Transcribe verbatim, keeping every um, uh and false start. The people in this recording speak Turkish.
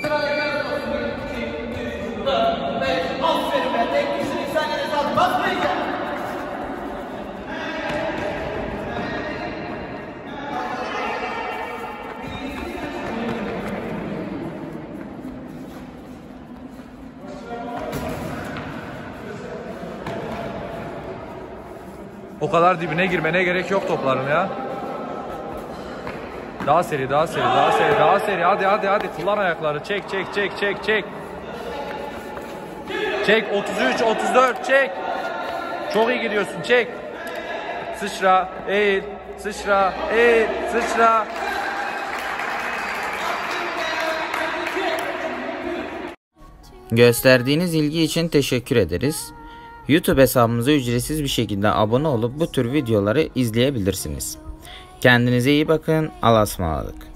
Aferin be. Tek kişinin saniyeniz az. Basmayacağım. O kadar dibine girmene gerek yok topların ya. Daha seri, daha seri, daha seri, daha seri. Hadi hadi hadi. Kullan ayakları. Çek, çek, çek, çek, çek. Çek. otuz üç, otuz dört. Çek. Çok iyi gidiyorsun. Çek. Sıçra. Eğil. Sıçra. Eğil. Sıçra. Gösterdiğiniz ilgi için teşekkür ederiz. YouTube hesabımıza ücretsiz bir şekilde abone olup bu tür videoları izleyebilirsiniz. Kendinize iyi bakın. Allah'a ısmarladık.